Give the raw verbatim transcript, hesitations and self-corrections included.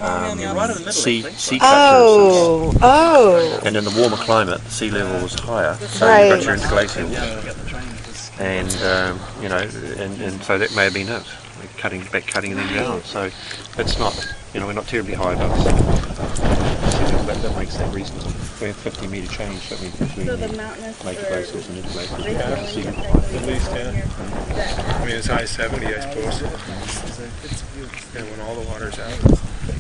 um, sea, sea Oh, temperatures. oh. And in the warmer climate, the sea level was higher, so Right. you got your interglacials. And, um, you know, and, and so that may have been it, cutting back, cutting them down. So it's not, you know, we're not terribly high above sea level. That, that makes that reasonable. We have fifty metre change, don't we, between So the the mountainous major or glaciers and interglaciers. they Yeah. feel Sea like level. it's At least, yeah. yeah. I mean, as high as seventy, I suppose. Yeah, when all the water's out.